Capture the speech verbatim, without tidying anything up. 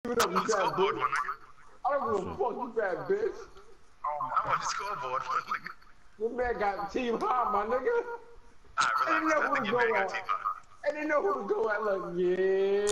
it up, you fat scoreboard, bitch. my nigga. I don't give a fuck, you fat bitch. Oh, I'm on the scoreboard, my nigga. This man got team high, my nigga. Alright, I didn't relax. know I who think to your man go got at. team high. I didn't know who to go at. Look, yeah.